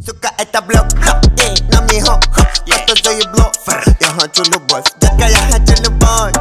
Сука, это блок, ей, на мне хо, просто за ебло. Я хочу любовь, детка, я хочу любовь.